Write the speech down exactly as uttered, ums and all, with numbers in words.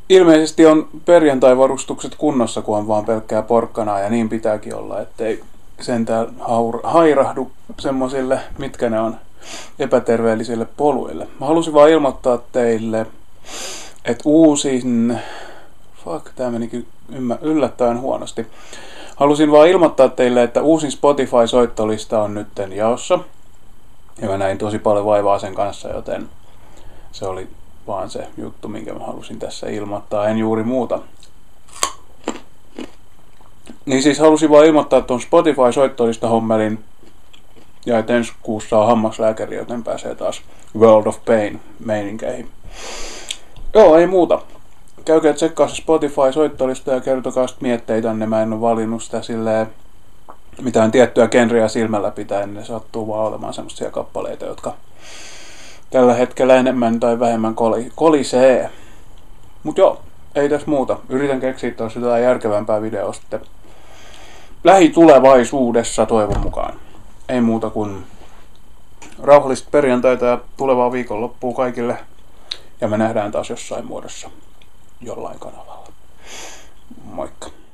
Ilmeisesti on perjantai-varustukset kunnossa, kun on vaan pelkkää porkkanaa, ja niin pitääkin olla, ettei sentään haur- hairahdu semmosille, mitkä ne on, epäterveellisille poluille. Mä halusin vaan ilmoittaa teille, että uusin... Fuck, tää menikin ymmä, yllättäen huonosti. Halusin vaan ilmoittaa teille, että uusin Spotify-soittolista on nytten jaossa. Ja mä näin tosi paljon vaivaa sen kanssa, joten se oli vaan se juttu, minkä mä halusin tässä ilmoittaa, en juuri muuta. Niin siis halusin vaan ilmoittaa tuon Spotify-soittolista hommelin, ja että ensi kuussa on hammaslääkäri, joten pääsee taas World of Pain meininkeihin. Joo, ei muuta. Käykää tsekkaa se Spotify-soittolista ja kertokaa sitten mietteitänne. Mä en ole valinnut sitä silleen mitään tiettyä genreä silmällä pitäen. Ne sattuu vaan olemaan semmoisia kappaleita, jotka tällä hetkellä enemmän tai vähemmän koli, kolisee. Mut joo, ei tässä muuta. Yritän keksiä tuossa jotain järkevämpää videoa sitten lähitulevaisuudessa toivon mukaan. Ei muuta kuin rauhallista perjantaita ja tulevaa viikonloppua kaikille. Ja me nähdään taas jossain muodossa jollain kanavalla. Moikka.